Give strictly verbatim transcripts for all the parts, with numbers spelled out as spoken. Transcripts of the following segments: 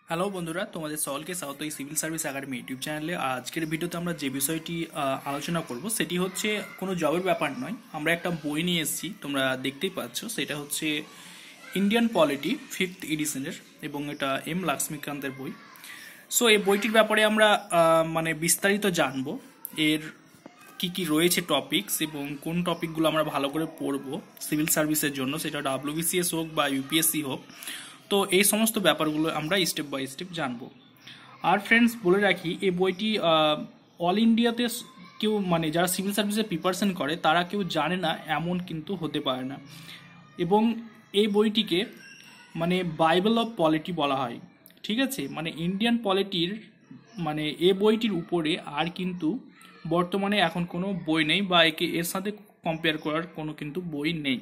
Hello বন্ধুরা, তোমাদের সকলকে স্বাগত এই সিভিল সার্ভিস একাডেমি ইউটিউব চ্যানেলে। আজকের ভিডিওতে আমরা যে বিষয়টি আহ, আলোচনা করব সেটি হচ্ছে কোনো জবের ব্যাপার নয়। আমরা একটা বই নিয়ে এসেছি, তোমরা দেখতেই পাচ্ছ। সেটা হচ্ছে ইন্ডিয়ান পলিটি ফিফথ এডিশনের, এবং এটা এম লাক্সমিকান্তের বই। সো এই বইটির ব্যাপারে আমরা আহ, মানে বিস্তারিত জানবো, এর কি কি রয়েছে টপিকস এবং কোন টপিকগুলো আমরা ভালো করে পড়বো সিভিল সার্ভিসের জন্য, সেটা ডাব্লিউবিসিএস হোক বা ইউপিএসসি হোক। তো এই সমস্ত ব্যাপারগুলো আমরা স্টেপ বাই স্টেপ জানবো। আর ফ্রেন্ডস, বলে রাখি এই বইটি অল ইন্ডিয়াতে কেউ, মানে যারা সিভিল সার্ভিসে প্রিপারেশন করে তারা কেউ জানে না এমন কিন্তু হতে পারে না। এবং এই বইটিকে মানে বাইবেল অফ পলিটি বলা হয়, ঠিক আছে। মানে ইন্ডিয়ান পলিটির মানে এ বইটির উপরে আর কিন্তু বর্তমানে এখন কোনো বই নেই, বা একে এর সাথে কম্পেয়ার করার কোনো কিন্তু বই নেই।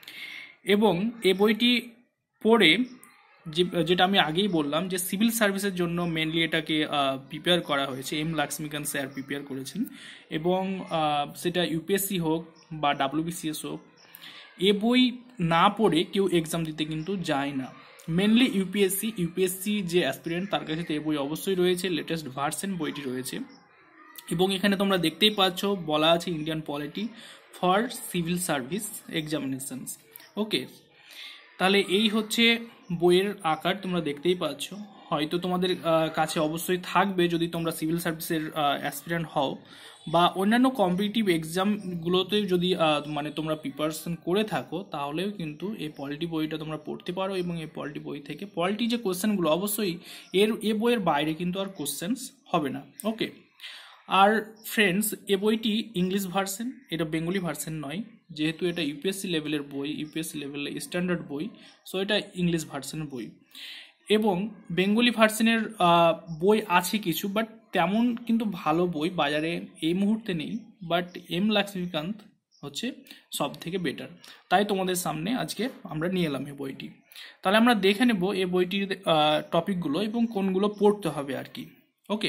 এবং এ বইটি পড়ে যে যেটা আমি আগেই বললাম যে সিভিল সার্ভিসের জন্য মেনলি এটাকে প্রিপেয়ার করা হয়েছে, এম লাক্সমিকান্ত স্যার প্রিপেয়ার করেছেন। এবং সেটা ইউপিএসসি হোক বা ডাব্লিউবিসিএস হোক, এ বই না পড়ে কেউ এক্সাম দিতে কিন্তু যায় না। মেনলি ইউপিএসসি ইউপিএসসি যে অ্যাসপিরেন্ট তার কাছে তো এ বই অবশ্যই রয়েছে, লেটেস্ট ভার্সন বইটি রয়েছে। এবং এখানে তোমরা দেখতেই পাচ্ছ বলা আছে Indian polity for civil service examinations. Okay, তাহলে এই হচ্ছে বইয়ের আকার, তোমরা দেখতেই পাচ্ছ। হয়তো তোমাদের কাছে অবশ্যই থাকবে যদি তোমরা সিভিল সার্ভিসের অ্যাসপিরেন্ট হও, বা অন্যান্য কম্পিটিটিভ এক্সামগুলোতে যদি মানে তোমরা প্রিপারেশন করে থাকো, তাহলেও কিন্তু এই পলিটি বইটা তোমরা পড়তে পারো। এবং এই পলিটি বই থেকে পলিটি যে কোশ্চেনগুলো, অবশ্যই এর এ বইয়ের বাইরে কিন্তু আর কোশ্চেন্স হবে না। ওকে, আর ফ্রেন্ডস, এ বইটি ইংলিশ ভার্সন, এটা বেঙ্গলি ভার্সন নয়, যেহেতু এটা ইউপিএসসি লেভেলের বই, ইউপিএসসি লেভেলের স্ট্যান্ডার্ড বই, সো এটা ইংলিশ ভার্সনের বই। এবং বেঙ্গলি ভার্সনের বই আছে কিছু, বাট তেমন কিন্তু ভালো বই বাজারে এই মুহূর্তে নেই। বাট এম লাক্সমিকান্ত হচ্ছে সব থেকে বেটার, তাই তোমাদের সামনে আজকে আমরা নিয়ে এলাম এই বইটি। তাহলে আমরা দেখে নেব এই বইটির টপিকগুলো এবং কোনগুলো পড়তে হবে আর কি। ওকে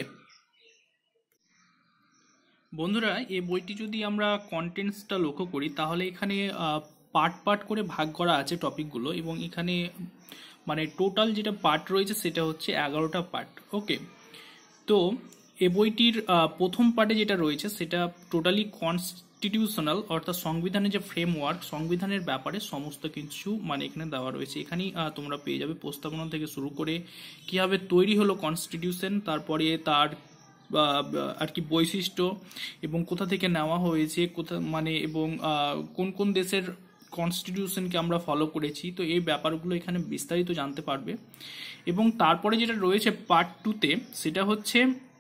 বন্ধুরা, এই বইটি যদি আমরা কন্টেন্টসটা লক্ষ্য করি, তাহলে এখানে পার্ট পার্ট করে ভাগ করা আছে টপিকগুলো। এবং এখানে মানে টোটাল যেটা পার্ট রয়েছে সেটা হচ্ছে এগারোটা পার্ট। ওকে, তো এই বইটির প্রথম পার্টে যেটা রয়েছে সেটা টোটালি কনস্টিটিউশনাল, অর্থাৎ সংবিধানের যে ফ্রেমওয়ার্ক, সংবিধানের ব্যাপারে সমস্ত কিছু মানে এখানে দেওয়া রয়েছে। এখানেই তোমরা পেয়ে যাবে প্রস্তাবনা থেকে শুরু করে কীভাবে তৈরি হলো কনস্টিটিউশন, তারপরে তার আর কি বৈশিষ্ট্য, এবং কোথা থেকে নেওয়া হয়েছে, কোথা মানে এবং কোন কোন দেশের কনস্টিটিউশনকে আমরা ফলো করেছি। তো এই ব্যাপারগুলো এখানে বিস্তারিত জানতে পারবে। এবং তারপরে যেটা রয়েছে পার্ট টুতে, সেটা হচ্ছে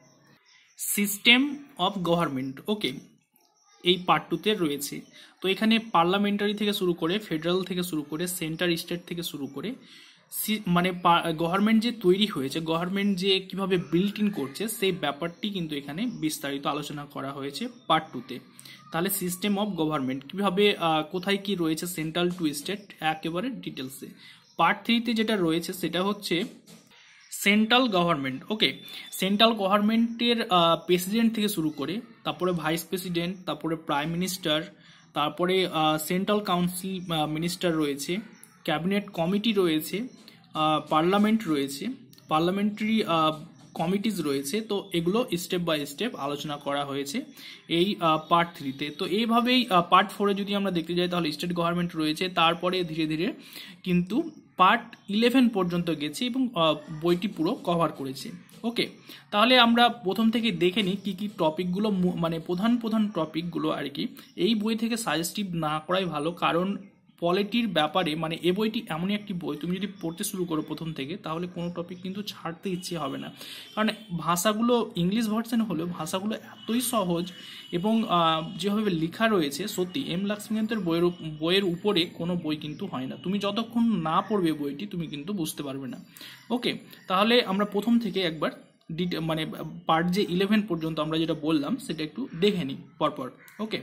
সিস্টেম অফ গভর্নমেন্ট। ওকে, এই পার্ট টুতে রয়েছে। তো এখানে পার্লামেন্টারি থেকে শুরু করে, ফেডারেল থেকে শুরু করে, সেন্টার স্টেট থেকে শুরু করে, মানে গভর্নমেন্ট যে তৈরি হয়েছে, গভর্নমেন্ট যে কিভাবে বিল্ট ইন করছে, সেই ব্যাপারটি কিন্তু এখানে বিস্তারিত আলোচনা করা হয়েছে পার্ট টুতে। তাহলে সিস্টেম অফ গভর্নমেন্ট কিভাবে, কোথায় কি রয়েছে, সেন্ট্রাল টু স্টেট, একেবারে ডিটেলসে। পার্ট থ্রিতে যেটা রয়েছে সেটা হচ্ছে সেন্ট্রাল গভর্নমেন্ট। ওকে, সেন্ট্রাল গভর্নমেন্টের প্রেসিডেন্ট থেকে শুরু করে, তারপরে ভাইস প্রেসিডেন্ট, তারপরে প্রাইম মিনিস্টার, তারপরে সেন্ট্রাল কাউন্সিল মিনিস্টার রয়েছে, ক্যাবিনেট কমিটি রয়েছে, পার্লামেন্ট রয়েছে, পার্লামেন্টারি কমিটিজ রয়েছে। তো এগুলো স্টেপ বাই স্টেপ আলোচনা করা হয়েছে এই পার্ট থ্রিতে। তো এইভাবেই পার্ট ফোরে যদি আমরা দেখতে যাই, তাহলে স্টেট গভর্নমেন্ট রয়েছে। তারপরে ধীরে ধীরে কিন্তু পার্ট ইলেভেন পর্যন্ত গেছে এবং বইটি পুরো কভার করেছে। ওকে, তাহলে আমরা প্রথম থেকে দেখে নিই কী কী টপিকগুলো, মানে প্রধান প্রধান টপিকগুলো আর কি এই বই থেকে সাজেস্টিভ না করাই ভালো। কারণ পলিটির ব্যাপারে মানে এ বইটি এমনই একটি বই, তুমি যদি পড়তে শুরু করো প্রথম থেকে, তাহলে কোনো টপিক কিন্তু ছাড়তে ইচ্ছে হবে না। কারণ ভাষাগুলো ইংলিশ ভার্সন হলেও ভাষাগুলো এতই সহজ, এবং যেভাবে লেখা রয়েছে, সত্যি এম লাক্সমিকান্তের বইয়ের বইয়ের উপরে কোনো বই কিন্তু হয় না। তুমি যতক্ষণ না পড়বে বইটি, তুমি কিন্তু বুঝতে পারবে না। ওকে, তাহলে আমরা প্রথম থেকে একবার ডিটে মানে পার্ট যে ইলেভেন পর্যন্ত আমরা যেটা বললাম সেটা একটু দেখে নিই পরপর। ওকে,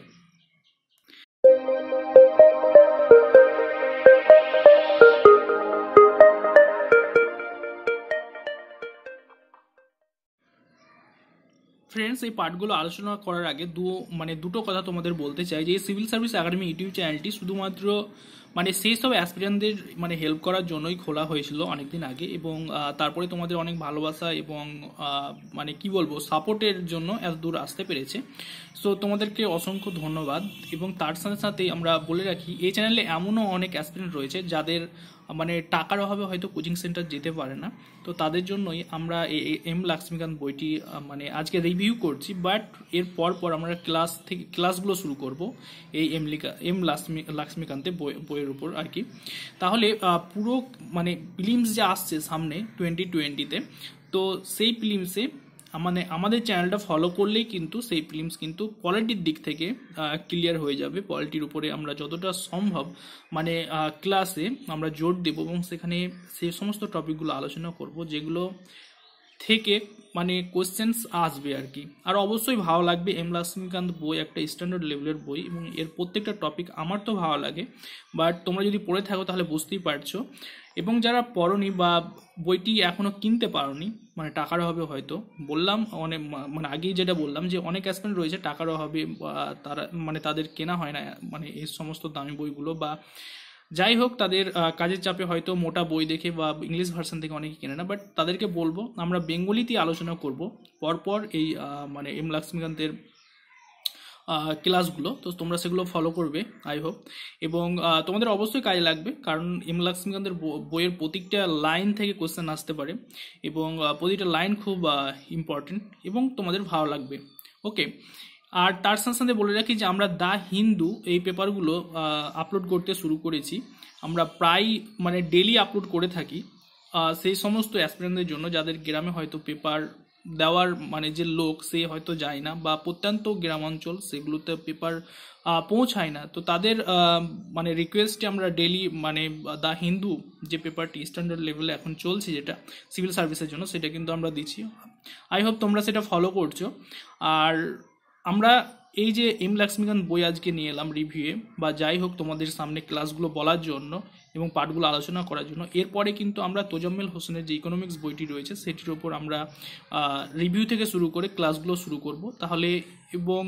ফ্রেন্ডস, এই পার্টগুলো আলোচনা করার আগে দু মানে দুটো কথা তোমাদের বলতে চাই যে সিভিল সার্ভিস একাডেমি ইউটিউব চ্যানেলটি শুধুমাত্র মানে সেই সব অ্যাসপিরেন্টদের মানে হেল্প করার জন্যই খোলা হয়েছিল অনেকদিন আগে, এবং তারপরে তোমাদের অনেক ভালোবাসা এবং মানে কি বলবো সাপোর্টের জন্য এত দূর আসতে পেরেছে। সো তোমাদেরকে অসংখ্য ধন্যবাদ। এবং তার সাথে সাথে আমরা বলে রাখি এই চ্যানেলে এমনও অনেক অ্যাসপিরেন্ট রয়েছে যাদের মানে টাকার অভাবে হয়তো কোচিং সেন্টার যেতে পারে না, তো তাদের জন্যই আমরা এই এম লাক্সমিকান্ত বইটি মানে আজকে রিভিউ করছি। বাট এর পর পর আমরা ক্লাস থেকে ক্লাসগুলো শুরু করব এই এম লিকা এম লাক্সমিকান্তের বই বইয়ের উপর আর কি। তাহলে পুরো মানে ফিলিমস যে আসছে সামনে টোয়েন্টি টোয়েন্টিতে, তো সেই ফিলিমসে মানে আমাদের চ্যানেলটা ফলো করলেই কিন্তু সেই ফিল্মস কিন্তু পলিটির দিক থেকে ক্লিয়ার হয়ে যাবে। পলিটির উপরে আমরা যতটা সম্ভব মানে ক্লাসে আমরা জোর দেব এবং সেখানে সেই সমস্ত টপিকগুলো আলোচনা করব যেগুলো থেকে মানে কোশ্চেন্স আসবে আর কি। আর অবশ্যই ভালো লাগবে। এম লাক্সমিকান্ত বই একটা স্ট্যান্ডার্ড লেভেলের বই এবং এর প্রত্যেকটা টপিক আমার তো ভালো লাগে, বাট তোমরা যদি পড়ে থাকো তাহলে বুঝতেই পারছো। এবং যারা পড়োনি বা বইটি এখনো কিনতে পারোনি মানে টাকার অভাবে, হয়তো বললাম অনেক মানে আগেই যেটা বললাম যে অনেক অ্যাসপিরেন্ট রয়েছে টাকার অভাবে তারা মানে তাদের কেনা হয় না মানে এই সমস্ত দামি বইগুলো, বা যাই হোক তাদের কাজের চাপে হয়তো মোটা বই দেখে বা ইংলিশ ভার্সন থেকে অনেকে কেনে না। বাট তাদেরকে বলবো আমরা বেঙ্গলিতে আলোচনা করব পরপর এই মানে এম লাক্সমিকান্তের ক্লাসগুলো, তো তোমরা সেগুলো ফলো করবে আই হোপ। এবং তোমাদের অবশ্যই কাজে লাগবে, কারণ এম লাক্সমিকান্তের বইয়ের প্রত্যেকটা লাইন থেকে কোশ্চেন আসতে পারে এবং প্রতিটা লাইন খুব ইম্পর্টেন্ট এবং তোমাদের ভালো লাগবে। ওকে, আর তার সাথে সাথে বলে রাখি যে আমরা দ্য হিন্দু এই পেপারগুলো আপলোড করতে শুরু করেছি। আমরা প্রায় মানে ডেলি আপলোড করে থাকি সেই সমস্ত অ্যাসপিরেন্টদের জন্য যাদের গ্রামে হয়তো পেপার দেওয়ার মানে যে লোক সে হয়তো যায় না, বা প্রত্যন্ত গ্রামাঞ্চল সেগুলোতে পেপার পৌঁছায় না, তো তাদের মানে রিকোয়েস্টে আমরা ডেলি মানে দ্য হিন্দু যে পেপারটি স্ট্যান্ডার্ড লেভেলে এখন চলছে যেটা সিভিল সার্ভিসের জন্য, সেটা কিন্তু আমরা দিচ্ছি। আই হোপ তোমরা সেটা ফলো করছো। আর আমরা এই যে এম লাক্সমিকান্ত বই আজকে নিয়ে এলাম রিভিউয়ে, বা যাই হোক তোমাদের সামনে ক্লাসগুলো বলার জন্য এবং পাঠগুলো আলোচনা করার জন্য, এরপরে কিন্তু আমরা তোজাম্মেল হোসেনের যে ইকোনমিক্স বইটি রয়েছে সেটির ওপর আমরা রিভিউ থেকে শুরু করে ক্লাসগুলো শুরু করব। তাহলে এবং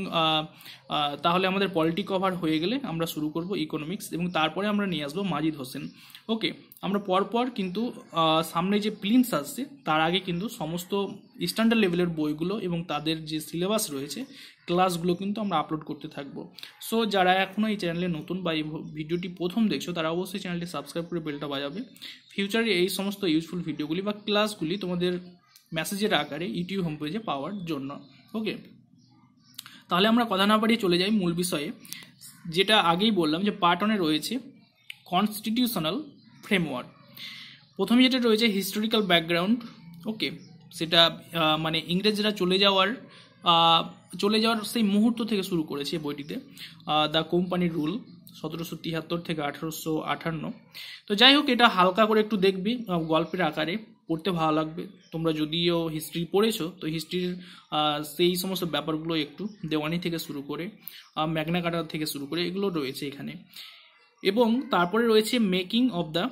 তাহলে আমাদের পলিটি কভার হয়ে গেলে আমরা শুরু করব ইকোনমিক্স, এবং তারপরে আমরা নিয়ে আসবো মাজিদ হোসেন। ওকে, আমরা পরপর কিন্তু সামনে যে প্লিমস আসছে তার আগে কিন্তু সমস্ত স্ট্যান্ডার্ড লেভেলের বইগুলো এবং তাদের যে সিলেবাস রয়েছে ক্লাসগুলো কিন্তু আমরা আপলোড করতে থাকবো। সো যারা এখনও এই চ্যানেলে নতুন বা এই ভিডিওটি প্রথম দেখছো তারা অবশ্যই চ্যানেলটি সাবস্ক্রাইব করে বেলটা বাজাবে। ফিউচারে এই সমস্ত ইউজফুল ভিডিওগুলি বা ক্লাসগুলি তোমাদের মেসেজের আকারে ইউটিউব হোম পেজে পাওয়ার জন্য। ওকে, তাহলে আমরা কথা না বাড়িয়ে চলে যাই মূল বিষয়ে, যেটা আগেই বললাম যে পার্ট ওয়ানে রয়েছে কনস্টিটিউশনাল ফ্রেমওয়ার্ক। প্রথমে যেটা রয়েছে হিস্টোরিক্যাল ব্যাকগ্রাউন্ড। ওকে, সেটা মানে ইংরেজরা চলে যাওয়ার চলে যাওয়ার সেই মুহূর্ত থেকে শুরু করেছে বইটিতে। দ্য কোম্পানি রুল সতেরোশো তিয়াত্তর থেকে আঠারোশো আটান্ন। তো যাই হোক এটা হালকা করে একটু দেখবি, গল্পের আকারে পড়তে ভালো লাগবে। তোমরা যদিও হিস্ট্রি পড়েছো তো হিস্ট্রির সেই সমস্ত ব্যাপারগুলো একটু দেওয়ানি থেকে শুরু করে ম্যাগনা কার্টা থেকে শুরু করে এগুলো রয়েছে এখানে। এবং তারপরে রয়েছে মেকিং অফ দ্য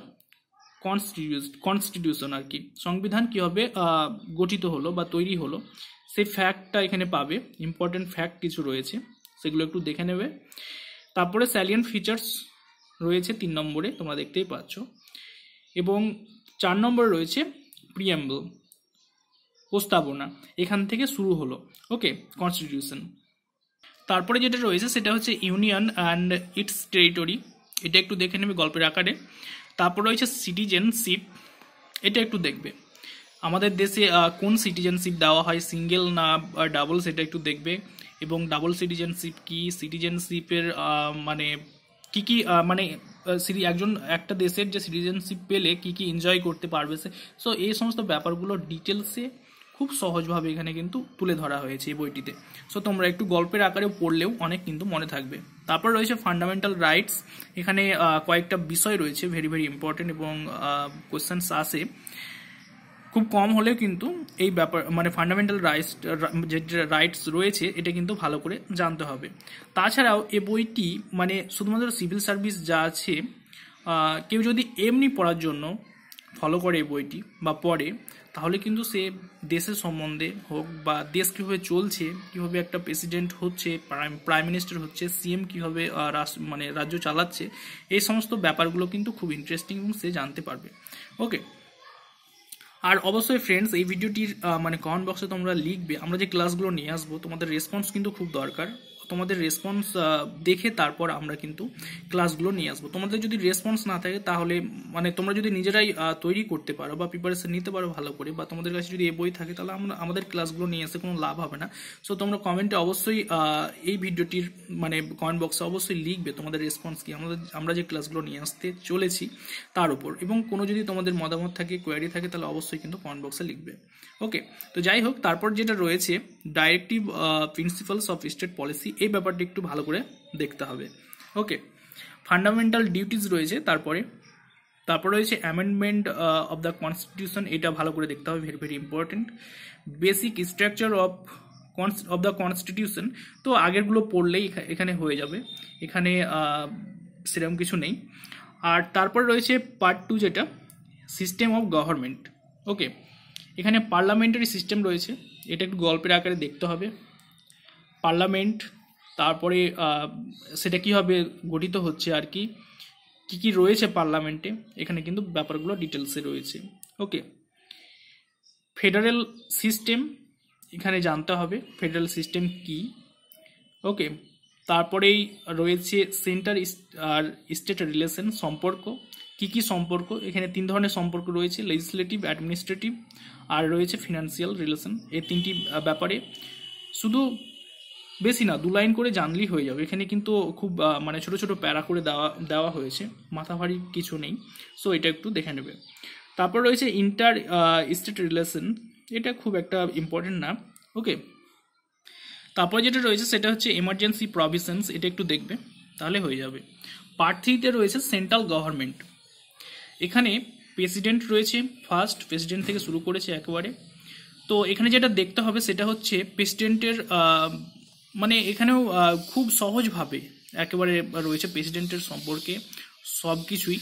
কনস্টিটিউশন আর কি, সংবিধান কীভাবে গঠিত হলো বা তৈরি হলো সেই ফ্যাক্টটা এখানে পাবে। ইম্পর্টেন্ট ফ্যাক্ট কিছু রয়েছে সেগুলো একটু দেখে নেবে। তারপরে স্যালিয়েন্ট ফিচার্স রয়েছে তিন নম্বরে, তোমরা দেখতেই পাচ্ছ। এবং চার নম্বরে রয়েছে প্রিয়াম্বল, প্রস্তাবনা, এখান থেকে শুরু হলো। Okay, constitution. তারপরে যেটা রয়েছে সেটা হচ্ছে ইউনিয়ন অ্যান্ড ইটস টেরিটরি, এটা একটু দেখে নেবে গল্পের আকারে। তারপর রয়েছে সিটিজেনশিপ, এটা একটু দেখবে। আমাদের দেশে কোন সিটিজেনশিপ দেওয়া হয়, সিঙ্গেল না ডাবল, সেটা একটু দেখবে। এবং ডাবল সিটিজেনশিপ কি, সিটিজেনশিপের মানে কি কি মানে একজন একটা দেশের যে সিটিজেনশিপ পেলে কি কি এনজয় করতে পারবে সে, সো এই সমস্ত ব্যাপারগুলো ডিটেলসে খুব সহজভাবে এখানে কিন্তু তুলে ধরা হয়েছে এই বইটিতে। সো তোমরা একটু গল্পের আকারে পড়লেও অনেক কিন্তু মনে থাকবে। তারপর রয়েছে ফান্ডামেন্টাল রাইটস, এখানে কয়েকটা বিষয় রয়েছে ভেরি ভেরি ইম্পর্টেন্ট এবং কোয়েশ্চেন্স আসে খুব কম হলেও কিন্তু এই ব্যাপার মানে ফান্ডামেন্টাল রাইটস যে রাইটস রয়েছে এটা কিন্তু ভালো করে জানতে হবে। তাছাড়াও এ বইটি মানে শুধুমাত্র সিভিল সার্ভিস যা আছে কেউ যদি এমনি পড়ার জন্য ফলো করে এই বইটি বা পড়ে, তাহলে কিন্তু সে দেশের সম্বন্ধে হোক বা দেশ কীভাবে চলছে, কীভাবে একটা প্রেসিডেন্ট হচ্ছে, প্রাইম প্রাইম মিনিস্টার হচ্ছে, সিএম কীভাবে মানে রাজ্য চালাচ্ছে, এই সমস্ত ব্যাপারগুলো কিন্তু খুব ইন্টারেস্টিং এবং সে জানতে পারবে। ওকে, আর অবশ্যই ফ্রেন্ডস এই ভিডিওটির মানে কমেন্ট বক্সে তোমরা লিখবে, আমরা যে ক্লাসগুলো নিয়ে আসবো তোমাদের রেসপন্স কিন্তু খুব দরকার। তোমাদের রেসপন্স দেখে তারপর আমরা কিন্তু ক্লাসগুলো নিয়ে আসবো। তোমাদের যদি রেসপন্স না থাকে তাহলে মানে তোমরা যদি নিজেরাই তৈরি করতে পারো বা প্রিপারেশন নিতে পারো ভালো করে, বা তোমাদের কাছে যদি এই বই থাকে, তাহলে আমরা আমাদের ক্লাসগুলো নিয়ে আসতে কোনো লাভ হবে না। সো তোমরা কমেন্টে অবশ্যই এই ভিডিওটির মানে কমেন্ট বক্সে অবশ্যই লিখবে তোমাদের রেসপন্স কি আমাদের আমরা যে ক্লাসগুলো নিয়ে আসতে চলেছি তার উপর, এবং কোনো যদি তোমাদের মতামত থাকে, কোয়ারি থাকে, তাহলে অবশ্যই কিন্তু কমেন্ট বক্সে লিখবে। ওকে, তো যাই হোক, তারপর যেটা রয়েছে directive principles of state policy, এই ব্যাপারটা একটু ভালো করে দেখতে হবে। ওকে, ফান্ডামেন্টাল ডিউটিস রয়েছে, তারপরে তারপর রয়েছে অ্যামেন্ডমেন্ট অফ দ্য কনস্টিটিউশন, এটা ভালো করে দেখতে হবে, very very important. Basic structure of of the constitution, তো আগেরগুলো পড়লেই এখানে হয়ে যাবে, এখানে সেরকম কিছু নেই। আর তারপর রয়েছে পার্ট টু, যেটা সিস্টেম অফ গভর্নমেন্ট। ওকে, এখানে পার্লামেন্টারি সিস্টেম রয়েছে, এটা একটু গল্পের আকারে দেখতে হবে। পার্লামেন্ট, তারপরে সেটা কীভাবে গঠিত হচ্ছে আর কি, কী কী রয়েছে পার্লামেন্টে, এখানে কিন্তু ব্যাপারগুলো ডিটেলসে রয়েছে। ওকে, ফেডারেল সিস্টেম, এখানে জানতে হবে ফেডারেল সিস্টেম কি। ওকে, তারপরেই রয়েছে সেন্টার আর স্টেট রিলেশন, সম্পর্ক, কি কি সম্পর্ক, এখানে তিন ধরনের সম্পর্ক রয়েছে, লেজিসলেটিভ, অ্যাডমিনিস্ট্রেটিভ, আর রয়েছে ফিনান্সিয়াল রিলেশন। এই তিনটি ব্যাপারে শুধু বেশি না দু লাইন করে জানলেই হয়ে যাবে, এখানে কিন্তু খুব মানে ছোট ছোট প্যারা করে দেওয়া দেওয়া হয়েছে, মাথা ভারী কিছু নেই, সো এটা একটু দেখে নেবে। তারপর রয়েছে ইন্টার স্টেট রিলেশন, এটা খুব একটা ইম্পর্টেন্ট না। ওকে, তারপর যেটা রয়েছে সেটা হচ্ছে এমার্জেন্সি প্রভিশনস, এটা একটু দেখবে তাহলে হয়ে যাবে। পার্ট থ্রিতে রয়েছে সেন্ট্রাল গভর্নমেন্ট, এখানে প্রেসিডেন্ট রয়েছে, ফার্স্ট প্রেসিডেন্ট থেকে শুরু করেছে একেবারে। তো এখানে যেটা দেখতে হবে সেটা হচ্ছে প্রেসিডেন্টের মানে এখানেও খুব সহজভাবে একেবারে রয়েছে প্রেসিডেন্টের সম্পর্কে সব কিছুই।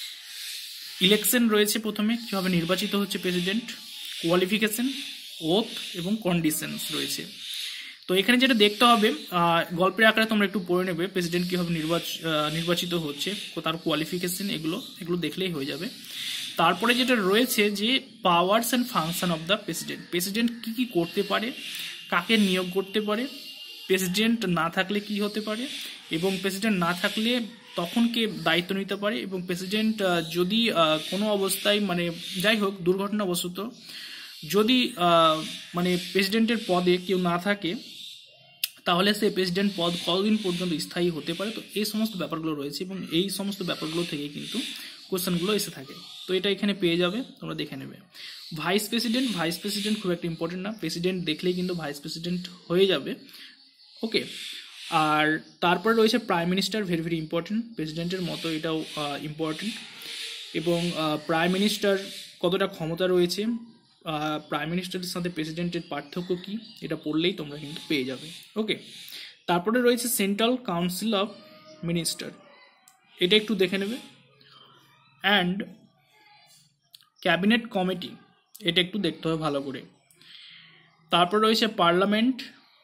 ইলেকশন রয়েছে, প্রথমে কীভাবে নির্বাচিত হচ্ছে প্রেসিডেন্ট, কোয়ালিফিকেশন, ওথ এবং কন্ডিশনস রয়েছে। তো এখানে যেটা দেখতে হবে গল্পের আকারে তোমরা একটু পড়ে নেবে, প্রেসিডেন্ট কীভাবে নির্বাচিত হচ্ছে, তার কোয়ালিফিকেশন, এগুলো এগুলো দেখলেই হয়ে যাবে। তারপরে যেটা রয়েছে যে powers and function of the president, president কী কী করতে পারে, কাকে নিয়োগ করতে পারে, প্রেসিডেন্ট না থাকলে কি হতে পারে, এবং প্রেসিডেন্ট না থাকলে তখন কে দায়িত্ব নিতে পারে, এবং প্রেসিডেন্ট যদি কোনো অবস্থায় মানে যাই হোক দুর্ঘটনাবশত যদি মানে প্রেসিডেন্টের পদে কেউ না থাকে, তাহলে সে প্রেসিডেন্ট পদ কতদিন পর্যন্ত স্থায়ী হতে পারে। তো এই সমস্ত ব্যাপারগুলো রয়েছে, এবং এই সমস্ত ব্যাপারগুলো থেকে কিন্তু কোশ্চেনগুলো এসে থাকে, তো এটা এখানে পেয়ে যাবে, তোমরা দেখে নেবে। ভাইস প্রেসিডেন্ট, ভাইস প্রেসিডেন্ট খুব একটা ইম্পর্টেন্ট না, প্রেসিডেন্ট দেখলেই কিন্তু ভাইস প্রেসিডেন্ট হয়ে যাবে। ওকে, আর তারপরে রয়েছে prime minister, very very important, প্রেসিডেন্টের মতো এটাও ইম্পর্টেন্ট। এবং প্রাইম মিনিস্টার কতটা ক্ষমতা রয়েছে, প্রাইম মিনিস্টারের সাথে প্রেসিডেন্টের পার্থক্য কী, এটা পড়লেই তোমরা কিন্তু পেয়ে যাবে। ওকে, তারপরে রয়েছে সেন্ট্রাল কাউন্সিল অফ মিনিস্টার, এটা একটু দেখে নেবে। অ্যান্ড ক্যাবিনেট কমিটি, এটা একটু দেখতে হবে ভালো করে। তারপর রয়েছে পার্লামেন্ট,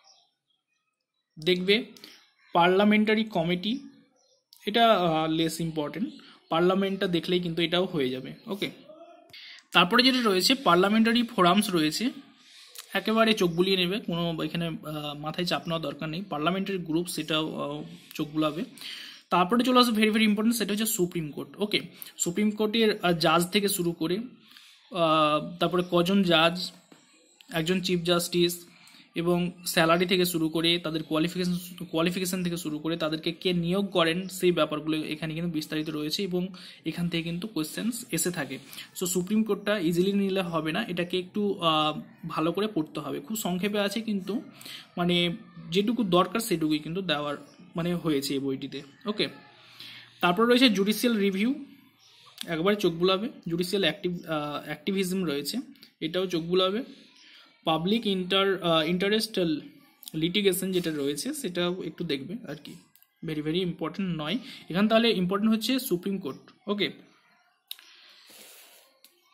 দেখবে পার্লামেন্টারি কমিটি, এটা লেস ইম্পর্টেন্ট, পার্লামেন্টটা দেখলেই কিন্তু এটাও হয়ে যাবে। ওকে, তারপরে যেটা রয়েছে পার্লামেন্টারি ফোরামস রয়েছে, একেবারে চোখ বুলিয়ে নেবে, কোনো এখানে মাথায় চাপ নেওয়ার দরকার নেই, পার্লামেন্টারি গ্রুপ সেটাও চোখ বুলাবে। তারপরে চলে আসবে ভেরি ভেরি ইম্পর্টেন্ট, সেটা হচ্ছে সুপ্রিম কোর্ট। ওকে, সুপ্রিম কোর্টের জাজ থেকে শুরু করে তারপরে কজন জাজ, একজন চিফ জাস্টিস, এবং স্যালারি থেকে শুরু করে তাদের কোয়ালিফিকেশন কোয়ালিফিকেশন থেকে শুরু করে তাদেরকে কে নিয়োগ করেন, সেই ব্যাপারগুলো এখানে কিন্তু বিস্তারিত রয়েছে, এবং এখান থেকে কিন্তু কোয়েশ্চেন্স এসে থাকে। সো সুপ্রিম কোর্টটা ইজিলি নিলে হবে না, এটাকে একটু ভালো করে পড়তে হবে, খুব সংক্ষেপে আছে কিন্তু মানে যেটুকু দরকার সেটুকুই কিন্তু দেওয়ার মানে হয়েছে এই বইটিতে। ওকে, তারপর রয়েছে জুডিশিয়াল রিভিউ, একবারে চোখ বুলাবে, জুডিশিয়াল অ্যাক্টিভ অ্যাক্টিভিজম রয়েছে, এটাও চোখ বুলাবে। পাবলিক ইন্টার ইন্টারেস্ট লিটিগেশন যেটা রয়েছে সেটাও একটু দেখবে আর কি, ভেরি ভেরি ইম্পর্টেন্ট নয় এখানে, তাহলে ইম্পর্টেন্ট হচ্ছে সুপ্রিম কোর্ট। ওকে,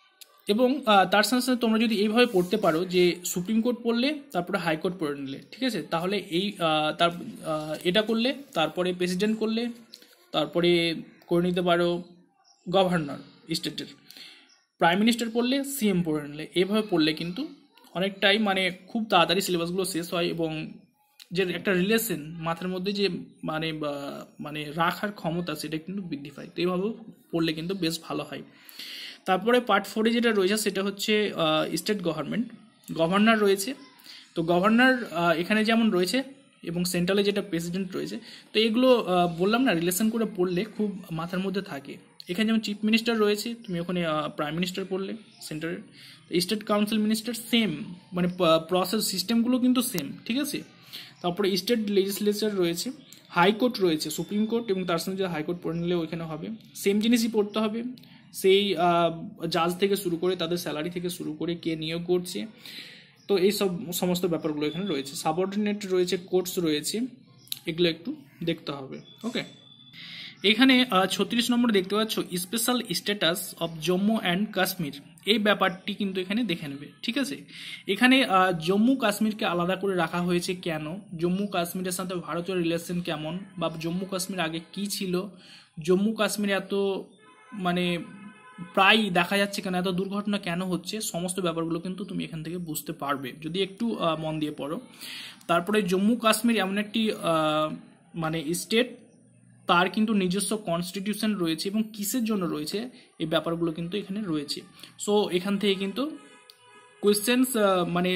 এবং তার সাথে সাথে তোমরা যদি এইভাবে পড়তে পারো যে সুপ্রিম কোর্ট পড়লে তারপরে হাইকোর্ট পড়ে নিলে, ঠিক আছে, তাহলে এই তার এটা করলে তারপরে প্রেসিডেন্ট করলে তারপরে করে নিতে পারো গভর্নর স্টেটের, প্রাইম মিনিস্টার পড়লে সিএম পড়ে নিলে, এইভাবে পড়লে কিন্তু অনেকটাই মানে খুব তাড়াতাড়ি সিলেবাসগুলো শেষ হয় এবং যে একটা রিলেশন মাথার মধ্যে যে মানে মানে রাখার ক্ষমতা সেটা কিন্তু বৃদ্ধি পায়। তো এইভাবে পড়লে কিন্তু বেশ ভালো হয়। তারপরে পার্ট ফোরে যেটা রয়েছে সেটা হচ্ছে স্টেট গভর্নমেন্ট, গভর্নর রয়েছে। তো গভর্নর এখানে যেমন রয়েছে এবং সেন্ট্রালে যেটা প্রেসিডেন্ট রয়েছে, তো এগুলো বললাম না রিলেশন করে পড়লে খুব মাথার মধ্যে থাকে। এখানে যেমন চিফ মিনিস্টার রয়েছে, তুমি ওখানে প্রাইম মিনিস্টার পড়লে সেন্টারের, স্টেট কাউন্সিল মিনিস্টার সেম, মানে প্রসেস সিস্টেমগুলো কিন্তু সেম, ঠিক আছে। তারপরে স্টেট লেজিসলেচার রয়েছে, হাইকোর্ট রয়েছে, সুপ্রিম কোর্ট এবং তার সঙ্গে যে হাইকোর্ট পড়ে নিলে ওইখানে হবে সেম জিনিসই পড়তে হবে, সেই জাজ থেকে শুরু করে তাদের স্যালারি থেকে শুরু করে কে নিয়োগ করছে, তো এই সব সমস্ত ব্যাপারগুলো এখানে রয়েছে। সাবঅর্ডিনেট রয়েছে, কোর্টস রয়েছে, এগুলো একটু দেখতে হবে। ওকে, এখানে ছত্রিশ নম্বর দেখতে পাচ্ছ special status of Jammu and Kashmir, এই ব্যাপারটি কিন্তু এখানে দেখে নেবে, ঠিক আছে। এখানে জম্মু কাশ্মীরকে আলাদা করে রাখা হয়েছে কেন, জম্মু কাশ্মীরের সাথে ভারতের রিলেশন কেমন, বা জম্মু কাশ্মীর আগে কি ছিল, জম্মু কাশ্মীরে এত মানে প্রায় দেখা যাচ্ছে কেন, এত দুর্ঘটনা কেন হচ্ছে, সমস্ত ব্যাপারগুলো কিন্তু তুমি এখান থেকে বুঝতে পারবে যদি একটু মন দিয়ে পড়ো। তারপরে জম্মু কাশ্মীর এমন একটি মানে স্টেট, তার কিন্তু নিজস্ব কনস্টিটিউশন রয়েছে এবং কিসের জন্য রয়েছে এই ব্যাপারগুলো কিন্তু এখানে রয়েছে। সো এখান থেকে কিন্তু কোয়েশ্চেন্স মানে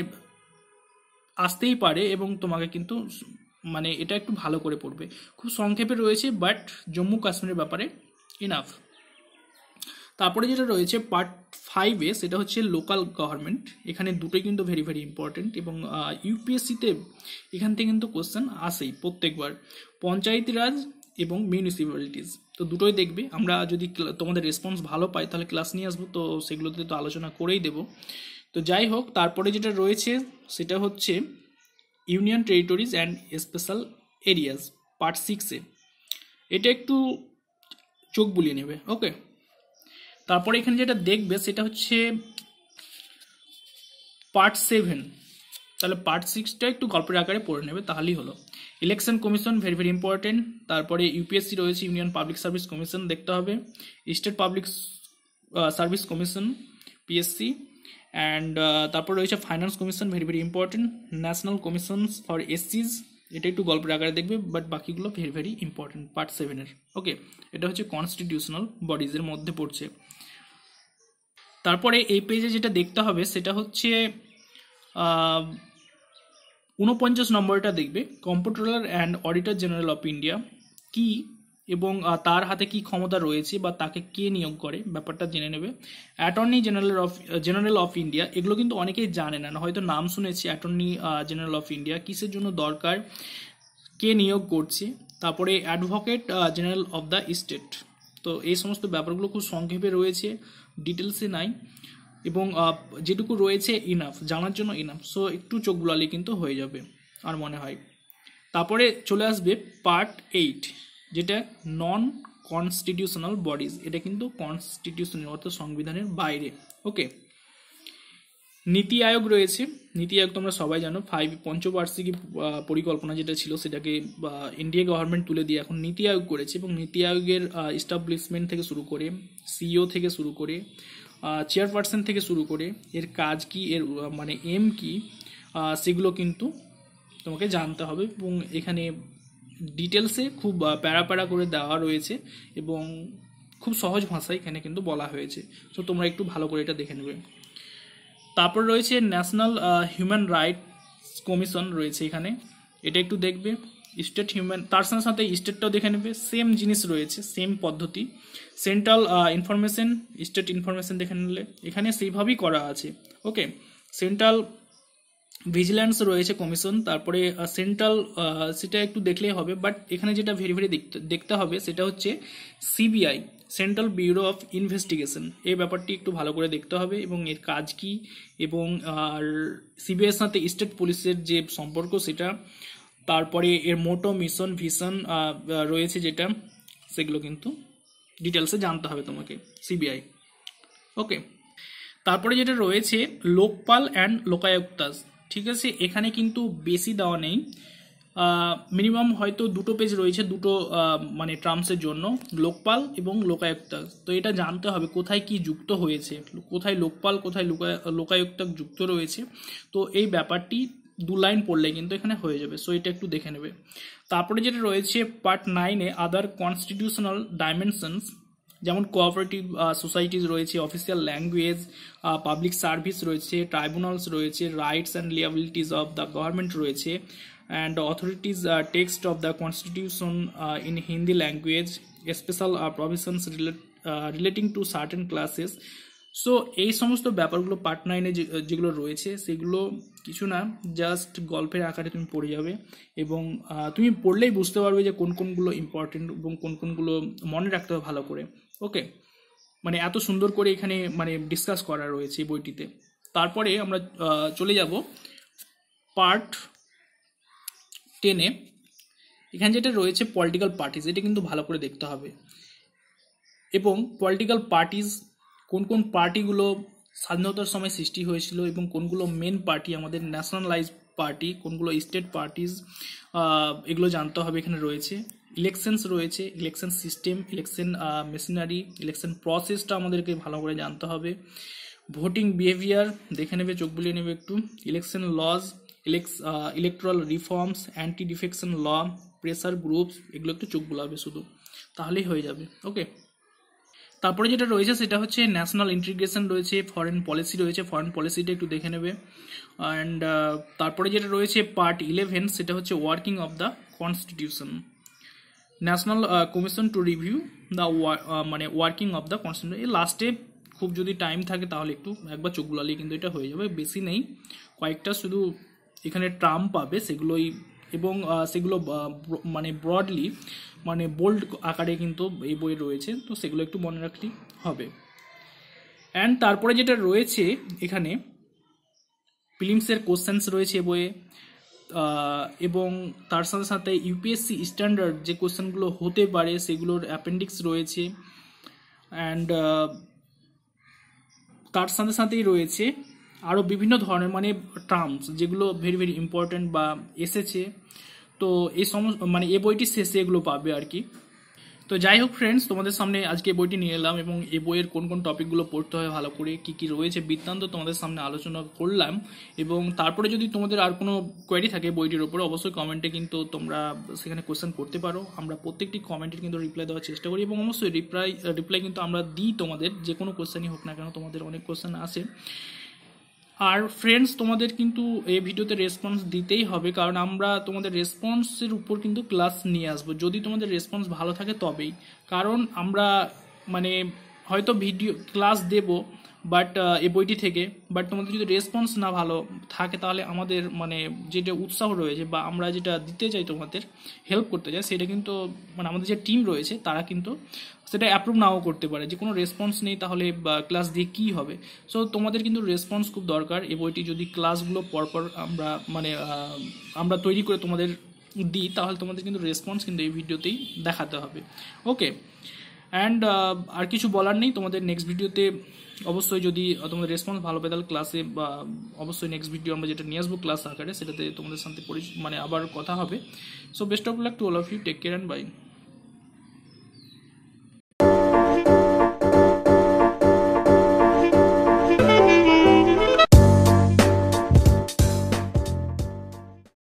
আসতেই পারে এবং তোমাকে কিন্তু মানে এটা একটু ভালো করে পড়বে, খুব সংক্ষেপে রয়েছে বাট জম্মু কাশ্মীরের ব্যাপারে ইনাফ। তারপরে যেটা রয়েছে পার্ট ফাইভে সেটা হচ্ছে লোকাল গভর্নমেন্ট, এখানে দুটোই কিন্তু ভেরি ভেরি ইম্পর্টেন্ট এবং ইউপিএসসিতে এখান থেকে কিন্তু কোশ্চেন আসেই প্রত্যেকবার, পঞ্চায়েতি রাজ এবং মিউনিসিপ্যালিটিস, তো দুটোই দেখবে। আমরা যদি তোমাদের রেসপন্স ভালো পাই তাহলে ক্লাস নিয়ে আসবো, তো সেগুলোতে তো আলোচনা করেই দেব। তো যাই হোক, তারপরে যেটা রয়েছে সেটা হচ্ছে union territories and special areas part সিক্সে, এটা একটু চোখ বুলিয়ে নেবে। ওকে, তারপরে এখানে যেটা দেখবে সেটা হচ্ছে পার্ট সেভেন, তাহলে পার্ট সিক্সটা একটু গল্পের আকারে পড়ে নেবে তাহলেই হলো। Election commission very very important, তারপরে ইউপিএসসি রয়েছে ইউনিয়ন পাবলিক সার্ভিস কমিশন দেখতে হবে, state public service commission PSC, and তারপর রয়েছে finance commission very very important, national commission for এসসিজ, এটা একটু গল্পের আকারে দেখবে বাট বাকিগুলো ভেরি ভেরি ইম্পর্টেন্ট পার্ট সেভেনের। ওকে, এটা হচ্ছে কনস্টিটিউশনাল বডিজের মধ্যে পড়ছে। তারপরে এই পেজে যেটা দেখতে হবে সেটা হচ্ছে উনপঞ্চাশ নম্বরটা দেখবে, comptroller and auditor general of India কি এবং তার হাতে কি ক্ষমতা রয়েছে বা তাকে কে নিয়োগ করে ব্যাপারটা জেনে নেবে। Attorney general of general of India, এগুলো কিন্তু অনেকেই জানে না, হয়তো নাম শুনেছি অ্যাটর্নি জেনারেল অফ ইন্ডিয়া কিসের জন্য দরকার, কে নিয়োগ করছে। তারপরে advocate general of the state, তো এই সমস্ত ব্যাপারগুলো খুব সংক্ষেপে রয়েছে, ডিটেলসে নাই এবং যেটুকু রয়েছে ইনাফ, জানার জন্য ইনাফ, সো একটু চোখ বুলালে কিন্তু হয়ে যাবে আর মনে হয়। তারপরে চলে আসবে পার্ট এইট, যেটা নন কনস্টিটিউশনাল বডিজ, এটা কিন্তু কনস্টিটিউশনের অর্থাৎ সংবিধানের বাইরে। ওকে, নীতি আয়োগ রয়েছে, নীতি আয়োগ তোমরা সবাই জানো, ফাইভ পঞ্চবার্ষিকী পরিকল্পনা যেটা ছিল সেটাকে ইন্ডিয়া গভর্নমেন্ট তুলে দিয়ে এখন নীতি আয়োগ করেছে এবং নীতি আয়োগের এস্টাবলিশমেন্ট থেকে শুরু করে সিইও থেকে শুরু করে চেয়ারপারসন থেকে শুরু করে এর কাজ কি, এর মানে এম কি, সেগুলো কিন্তু তোমাকে জানতে হবে এবং এখানে ডিটেলসে খুব প্যারা প্যারা করে দেওয়া রয়েছে এবং খুব সহজ ভাষায় এখানে কিন্তু বলা হয়েছে, তো তোমরা একটু ভালো করে এটা দেখে নেবে। তারপর রয়েছে ন্যাশনাল হিউম্যান রাইটস কমিশন রয়েছে এখানে, এটা একটু দেখবে। স্টেট হিউম্যান, তার সাথে সাথে স্টেটটাও দেখে নেবে, সেম জিনিস রয়েছে, সেম পদ্ধতি। সেন্ট্রাল ইনফরমেশন, স্টেট ইনফরমেশন দেখে নিলে এখানে সেইভাবেই করা আছে। ওকে, সেন্ট্রাল ভিজিল্যান্স রয়েছে কমিশন, তারপরে সেন্ট্রাল সেটা একটু দেখলেই হবে, বাট এখানে যেটা ভেরি ভেরি দেখতে হবে সেটা হচ্ছে CBI, central bureau of investigation, এই ব্যাপারটি একটু ভালো করে দেখতে হবে এবং এর কাজ কি এবং আর সিবিআইয়ের সাথে স্টেট পুলিশের যে সম্পর্ক সেটা, তারপরে এর মোটো, মিশন, ভিশন রয়েছে যেটা, সেগুলো কিন্তু ডিটেলসে জানতে হবে তোমাকে সিবিআই। ওকে, তারপরে যেটা রয়েছে লোকপাল অ্যান্ড লোকায়ুক্তাস, ঠিক আছে, এখানে কিন্তু বেশি দেওয়া নেই, মিনিমাম হয়তো দুটো পেজ রয়েছে দুটো মানে টার্মসের জন্য, লোকপাল এবং লোকায়ুক্তাস। তো এটা জানতে হবে কোথায় কি যুক্ত হয়েছে, কোথায় লোকপাল কোথায় লোকায়ুক্তাস যুক্ত রয়েছে। তো এই ব্যাপারটি দু লাইন পড়লে কিন্তু এখানে হয়ে যাবে, সো এটা একটু দেখে নেবে। তারপরে যেটা রয়েছে পার্ট নাইনে আদার কনস্টিটিউশনাল ডাইমেনশনস, যেমন কোঅপারেটিভ সোসাইটিজ রয়েছে, অফিসিয়াল ল্যাঙ্গুয়েজ, পাবলিক সার্ভিস রয়েছে, ট্রাইব্যুনালস রয়েছে, rights and liabilities of the government রয়েছে, and authorities uh, text of the constitution uh, in Hindi language, special uh, provisions relate, uh, relating to certain classes. So এই সমস্ত ব্যাপারগুলো part নাইনে যেগুলো রয়েছে সেগুলো কিছু না, জাস্ট গল্পের আকারে তুমি পড়ে যাবে এবং তুমি পড়লেই বুঝতে পারবে যে কোন কোনগুলো ইম্পর্টেন্ট এবং কোন কোনগুলো মনে রাখতে হবে ভালো করে। ওকে, মানে এত সুন্দর করে এখানে মানে ডিসকাস করা রয়েছে এই বইটিতে। তারপরে আমরা চলে যাব পার্ট টেনে। এখানে যেটা রয়েছে পলিটিক্যাল পার্টিজ, এটা কিন্তু ভালো করে দেখতে হবে, এবং পলিটিক্যাল পার্টিজ কোন কোন পার্টিগুলো স্বাধীনতার সময় সৃষ্টি হয়েছিল এবং কোনগুলো মেন পার্টি আমাদের ন্যাশনালাইজ পার্টি, কোনগুলো স্টেট পার্টিজ, এগুলো জানতে হবে। এখানে রয়েছে ইলেকশনস রয়েছে, election system, election machinery, election প্রসেসটা আমাদেরকে ভালো করে জানতে হবে, ভোটিং বিহেভিয়ার দেখে নেবে, চোখ বুলিয়ে নেবে একটু, election laws, electoral reforms, anti defection law, pressure groups, এগুলো একটু চোখ বুলাবে শুধু, তাহলেই হয়ে যাবে। ওকে, তারপরে যেটা রয়েছে সেটা হচ্ছে ন্যাশনাল ইন্টিগ্রেশন রয়েছে, ফরেন পলিসি রয়েছে, ফরেন পলিসিটা একটু দেখে নেবে। অ্যান্ড তারপরে যেটা রয়েছে পার্ট ইলেভেন, সেটা হচ্ছে working of the constitution, national commission to review the মানে ওয়ার্কিং অফ দ্য কনস্টিটিউশন। এই লাস্টে খুব যদি টাইম থাকে তাহলে একটু একবার চোখ বুলালেই কিন্তু এটা হয়ে যাবে, বেশি নেই, কয়েকটা শুধু এখানে টার্ম পাবে সেগুলোই, এবং সেগুলো মানে ব্রডলি মানে বোল্ড আকারে কিন্তু এই বই রয়েছে, তো সেগুলো একটু মনে রাখলেই হবে। অ্যান্ড তারপরে যেটা রয়েছে এখানে প্রিলিমসের কোশ্চেন্স রয়েছে বইয়ে, এবং তার সাথে সাথে ইউপিএসসি স্ট্যান্ডার্ড যে কোশ্চেনগুলো হতে পারে সেগুলোর অ্যাপেন্ডিক্স রয়েছে, অ্যান্ড তার সাথে সাথেই রয়েছে আরও বিভিন্ন ধরনের মানে টার্মস যেগুলো ভেরি ভেরি ইম্পর্টেন্ট বা এসেছে। তো এই সমস্ত মানে এই বইটি শেষে এগুলো পাবে আর কি। তো যাই হোক ফ্রেন্ডস, তোমাদের সামনে আজকে বইটি নিয়ে এলাম এবং এই বইয়ের কোন কোন টপিকগুলো পড়তে হয় ভালো করে, কি কি রয়েছে বৃত্তান্ত তোমাদের সামনে আলোচনা করলাম। এবং তারপরে যদি তোমাদের আর কোনো কোয়েরি থাকে বইটির ওপরে অবশ্যই কমেন্টে কিন্তু তোমরা সেখানে কোয়েশ্চেন করতে পারো, আমরা প্রত্যেকটি কমেন্টের কিন্তু রিপ্লাই দেওয়ার চেষ্টা করি, এবং অবশ্যই রিপ্লাই রিপ্লাই কিন্তু আমরা দিই তোমাদের, যে কোনো কোয়েশ্চেনই হোক না কেন, তোমাদের অনেক কোয়েশ্চেন আসে। আর ফ্রেন্ডস, তোমাদের কিন্তু এই ভিডিওতে রেসপন্স দিতেই হবে, কারণ আমরা তোমাদের রেসপন্সের উপর কিন্তু ক্লাস নিয়ে আসবো, যদি তোমাদের রেসপন্স ভালো থাকে তবেই। কারণ আমরা মানে হয়তো ভিডিও ক্লাস দেব বাট এই বইটি থেকে, বাট তোমাদের যদি রেসপন্স না ভালো থাকে তাহলে আমাদের মানে যেটা উৎসাহ রয়েছে বা আমরা যেটা দিতে চাই তোমাদের হেল্প করতে চাই সেটা কিন্তু মানে আমাদের যে টিম রয়েছে তারা কিন্তু সেটা অ্যাপ্রুভ নাও করতে পারে, যে কোনো রেসপন্স নেই তাহলে ক্লাস দিয়ে কী হবে। সো তোমাদের কিন্তু রেসপন্স খুব দরকার। এই বইটি যদি ক্লাসগুলো পরপর আমরা মানে আমরা তৈরি করে তোমাদের দিই তাহলে তোমাদের কিন্তু রেসপন্স কিন্তু এই ভিডিওতেই দেখাতে হবে। ওকে, অ্যান্ড আর কিছু বলার নেই, তোমাদের নেক্সট ভিডিওতে অবশ্যই যদি তোমাদের রেসপন্স ভালো পায় তাহলে ক্লাসে বা অবশ্যই নেক্সট ভিডিও আমরা যেটা নিয়ে আসবো ক্লাস আকারে সেটাতে তোমাদের সাথে মানে আবার কথা হবে। So best of luck to all of you, take care and by.